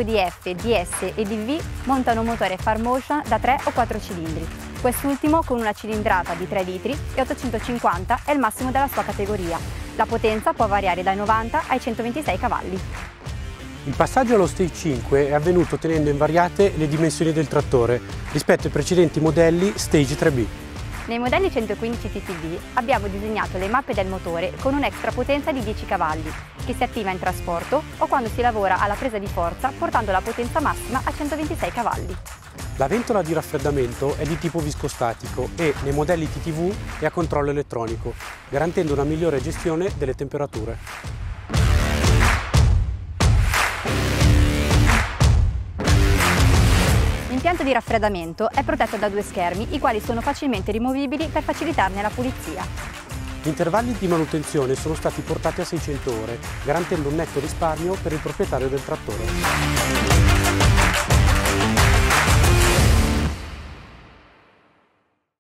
tipo DF, DS e DV montano un motore Farmotion da 3 o 4 cilindri. Quest'ultimo con una cilindrata di 3 litri e 850 è il massimo della sua categoria. La potenza può variare dai 90 ai 126 cavalli. Il passaggio allo Stage 5 è avvenuto tenendo invariate le dimensioni del trattore rispetto ai precedenti modelli Stage 3B. Nei modelli 115 TTV abbiamo disegnato le mappe del motore con un'extra potenza di 10 cavalli, che si attiva in trasporto o quando si lavora alla presa di forza portando la potenza massima a 126 cavalli. La ventola di raffreddamento è di tipo viscostatico e nei modelli TTV è a controllo elettronico, garantendo una migliore gestione delle temperature. L'impianto di raffreddamento è protetto da 2 schermi, i quali sono facilmente rimovibili per facilitarne la pulizia. Gli intervalli di manutenzione sono stati portati a 600 ore, garantendo un netto risparmio per il proprietario del trattore.